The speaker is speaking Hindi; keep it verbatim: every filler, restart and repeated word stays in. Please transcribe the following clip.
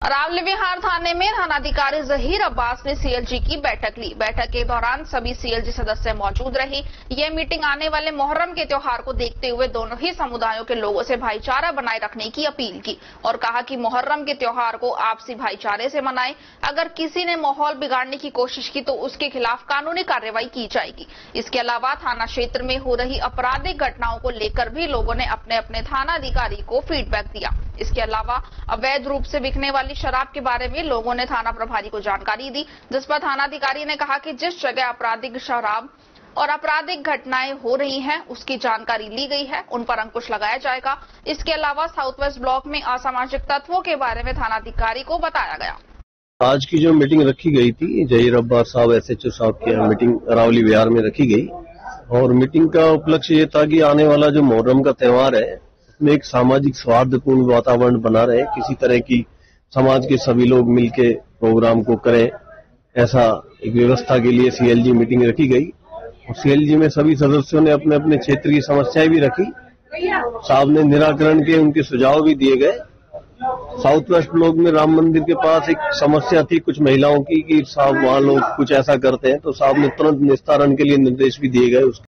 अरावली विहार थाने में थानाधिकारी जहीर अब्बास ने सीएलजी की बैठक ली। बैठक के दौरान सभी सीएलजी सदस्य मौजूद रहे। यह मीटिंग आने वाले मुहर्रम के त्योहार को देखते हुए दोनों ही समुदायों के लोगों से भाईचारा बनाए रखने की अपील की और कहा कि मुहर्रम के त्योहार को आपसी भाईचारे से मनाएं। अगर किसी ने माहौल बिगाड़ने की कोशिश की तो उसके खिलाफ कानूनी कार्रवाई की जाएगी। इसके अलावा थाना क्षेत्र में हो रही आपराधिक घटनाओं को लेकर भी लोगों ने अपने अपने थानाधिकारी को फीडबैक दिया। इसके अलावा अवैध रूप से बिकने वाली शराब के बारे में लोगों ने थाना प्रभारी को जानकारी दी, जिस पर थानाधिकारी ने कहा कि जिस जगह आपराधिक शराब और आपराधिक घटनाएं हो रही हैं उसकी जानकारी ली गई है, उन पर अंकुश लगाया जाएगा। इसके अलावा साउथ वेस्ट ब्लॉक में असामाजिक तत्वों के बारे में थानाधिकारी को बताया गया। आज की जो मीटिंग रखी गई थी, जहीर अब्बास साहब एसएचओ साहब की मीटिंग अरावली विहार में रखी गई और मीटिंग का उपलक्ष्य ये था कि आने वाला जो मुहर्रम का त्योहार है में एक सामाजिक सौहार्दपूर्ण वातावरण बना रहे, किसी तरह की समाज के सभी लोग मिलकर प्रोग्राम को करें, ऐसा एक व्यवस्था के लिए सीएलजी मीटिंग रखी गई। और सीएलजी में सभी सदस्यों ने अपने अपने क्षेत्र की समस्याएं भी रखी, साहब ने निराकरण के उनके सुझाव भी दिए गए। साउथ वेस्ट ब्लॉक में राम मंदिर के पास एक समस्या थी कुछ महिलाओं की कि साहब वहां लोग कुछ ऐसा करते हैं, तो साहब ने तुरंत निस्तारण के लिए निर्देश भी दिए गए।